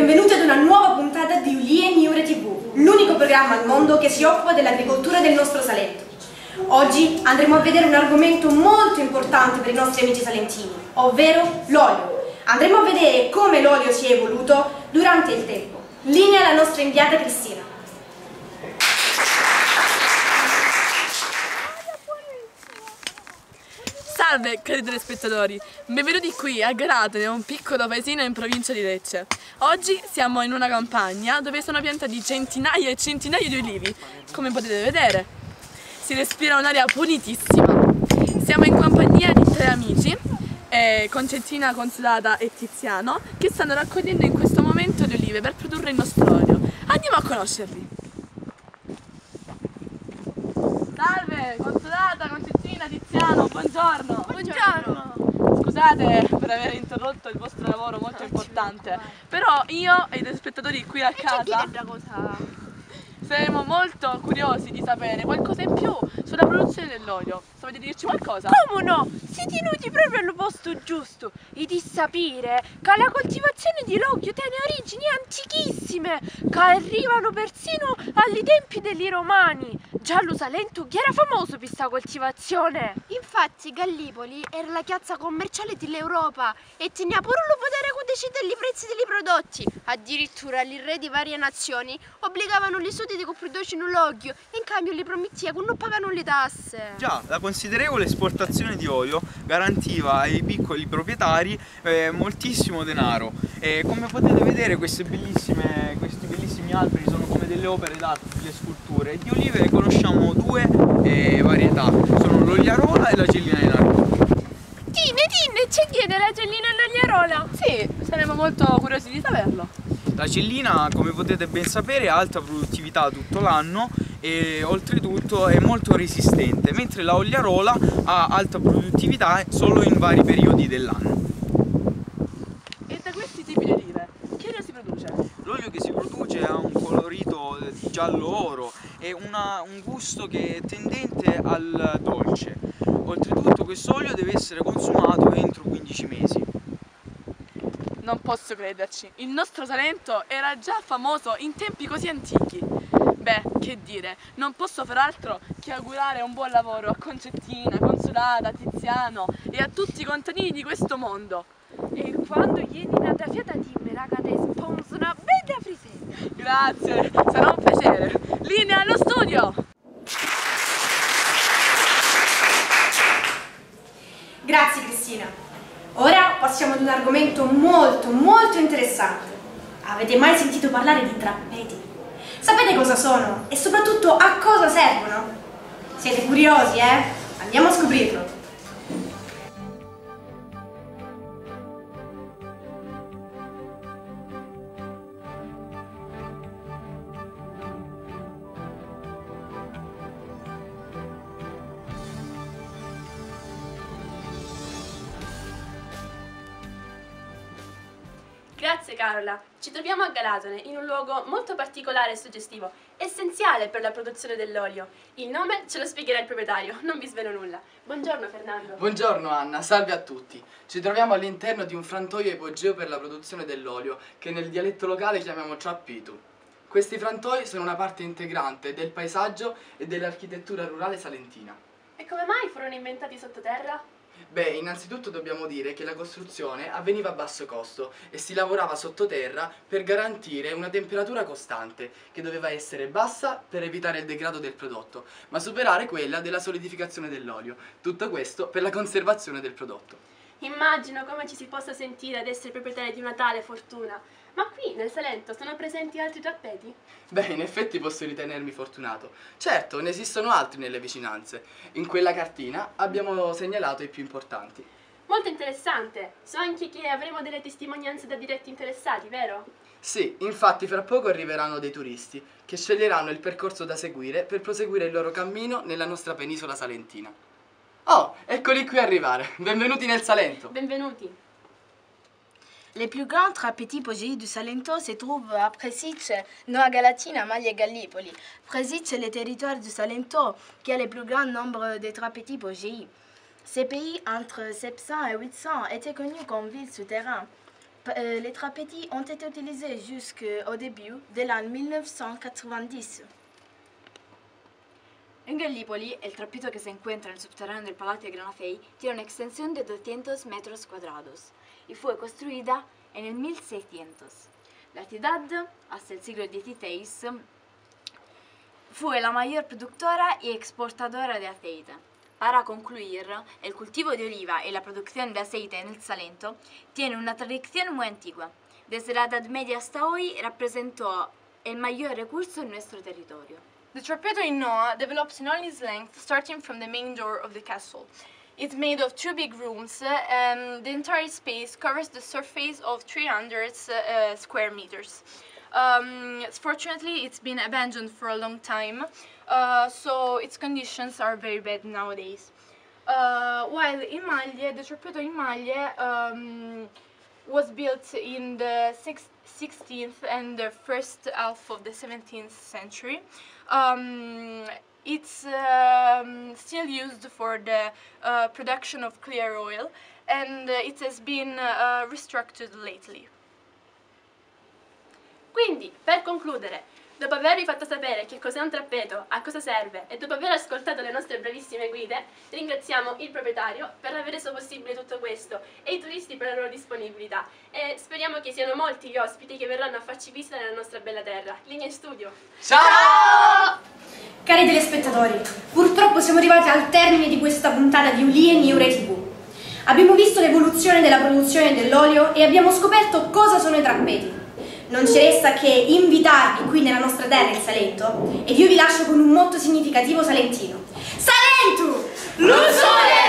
benvenuti ad una nuova puntata di Ulie Miure TV, l'unico programma al mondo che si occupa dell'agricoltura del nostro Salento. Oggi andremo a vedere un argomento molto importante per i nostri amici salentini, ovvero l'olio. Andremo a vedere come l'olio si è evoluto durante il tempo. Linea alla nostra inviata Cristina. Salve cari telespettatori, benvenuti qui a Galatene, un piccolo paesino in provincia di Lecce. Oggi siamo in una campagna dove sono piantati centinaia e centinaia di olivi, come potete vedere. Si respira un'aria pulitissima. Siamo in compagnia di tre amici, Concettina, Consolata e Tiziano, che stanno raccogliendo in questo momento le olive per produrre il nostro olio. Andiamo a conoscerli. Salve, Consolata, Concettina, Tiziano, buongiorno! Buongiorno! Scusate per aver interrotto il vostro lavoro molto importante, però io e i telespettatori qui a casa saremo molto curiosi di sapere qualcosa in più sulla produzione dell'olio. Sapete dirci qualcosa? Come no? Siete venuti proprio al posto giusto e di sapere che la coltivazione di l'olio tiene origini antichissime che arrivano persino ai tempi degli Romani. Già lo Salento che era famoso per questa coltivazione. Infatti Gallipoli era la piazza commerciale dell'Europa e teneva pure lo potere di decidere i prezzi dei prodotti. Addirittura i re di varie nazioni obbligavano gli studi che producevano l'olio e in cambio li prometteva che non pagano le tasse. Già, la considerevole esportazione di olio garantiva ai piccoli proprietari moltissimo denaro. E come potete vedere questi bellissimi alberi sono come delle opere d'arte, delle sculture. Di olive ne conosciamo due varietà, sono l'Ogliarola e la Gellina di Nardone. Tine, c'è chi è della Gellina Nagliarola? Sì, saremo molto curiosi di saperlo. La Gellina, come potete ben sapere, ha alta produttività tutto l'anno e oltretutto è molto resistente, mentre la Ogliarola ha alta produttività solo in vari periodi dell'anno. E da questi tipi di olive, che olio si produce? L'olio che si produce ha un colorito di giallo-oro e un gusto che è tendente al dolce. Oltretutto questo olio deve essere consumato entro 15 mesi. Non posso crederci, il nostro Salento era già famoso in tempi così antichi. Beh, che dire, non posso far altro che augurare un buon lavoro a Concettina, Consolata, Tiziano e a tutti i contadini di questo mondo. E quando vieni nata fiata dimmela che ti sponso una bella frisetta. Grazie, sarà un piacere. Linea allo studio! Grazie Cristina. Ora passiamo ad un argomento molto interessante. Avete mai sentito parlare di trappeti? Sapete cosa sono? E soprattutto a cosa servono? Siete curiosi, eh? Andiamo a scoprirlo. Grazie Carola, ci troviamo a Galatone, in un luogo molto particolare e suggestivo, essenziale per la produzione dell'olio. Il nome ce lo spiegherà il proprietario, non vi svelo nulla. Buongiorno Fernando. Buongiorno Anna, salve a tutti. Ci troviamo all'interno di un frantoio ipogeo per la produzione dell'olio, che nel dialetto locale chiamiamo trappitu. Questi frantoi sono una parte integrante del paesaggio e dell'architettura rurale salentina. E come mai furono inventati sottoterra? Beh, innanzitutto dobbiamo dire che la costruzione avveniva a basso costo e si lavorava sottoterra per garantire una temperatura costante, che doveva essere bassa per evitare il degrado del prodotto, ma superare quella della solidificazione dell'olio. Tutto questo per la conservazione del prodotto. Immagino come ci si possa sentire ad essere proprietari di una tale fortuna. Ma qui, nel Salento, sono presenti altri trappeti? Beh, in effetti posso ritenermi fortunato. Certo, ne esistono altri nelle vicinanze. In quella cartina abbiamo segnalato i più importanti. Molto interessante. So anche che avremo delle testimonianze da diretti interessati, vero? Sì, infatti fra poco arriveranno dei turisti che sceglieranno il percorso da seguire per proseguire il loro cammino nella nostra penisola salentina. Oh, eccoli qui arrivare. Benvenuti nel Salento. Benvenuti. Les plus grands trapeti ipogei du Salento se trouvent à Presice, non à Galatina, Maglie et Gallipoli. Presice est le territoire du Salento qui a le plus grand nombre de trapeti ipogei. Ces pays, entre 700 et 800, étaient connus comme villes souterraines. Les trapétis ont été utilisés jusqu'au début de l'année 1990. En Gallipoli, el trapito que se encuentra en el subterráneo del Palacio de Granafei tiene una extensión de 200 metros cuadrados y fue construida en el 1600. La ciudad, hasta el siglo XVI, fue la mayor productora y exportadora de aceite. Para concluir, el cultivo de oliva y la producción de aceite en el Salento tiene una tradición muy antigua. Desde la Edad Media hasta hoy representó el mayor recurso en nuestro territorio. The trapetto in Noa develops in all its length, starting from the main door of the castle. It's made of 2 big rooms, and the entire space covers the surface of 300 square meters. Fortunately, it's been abandoned for a long time, so its conditions are very bad nowadays. While in Maglie, the trapetto in Maglie was built in the 16th and the first half of the 17th century. It's still used for the production of clear oil, and it has been restructured lately. Quindi, per concludere, dopo avervi fatto sapere che cos'è un trappeto, a cosa serve e dopo aver ascoltato le nostre bravissime guide, ringraziamo il proprietario per aver reso possibile tutto questo e i turisti per la loro disponibilità, e speriamo che siano molti gli ospiti che verranno a farci visita nella nostra bella terra. Linea in studio! Ciao! Cari telespettatori, purtroppo siamo arrivati al termine di questa puntata di Ulie Niure TV. Abbiamo visto l'evoluzione della produzione dell'olio e abbiamo scoperto cosa sono i trappeti. Non ci resta che invitarvi qui nella nostra terra, il Salento, ed io vi lascio con un motto significativo salentino. Salento! Lo sole!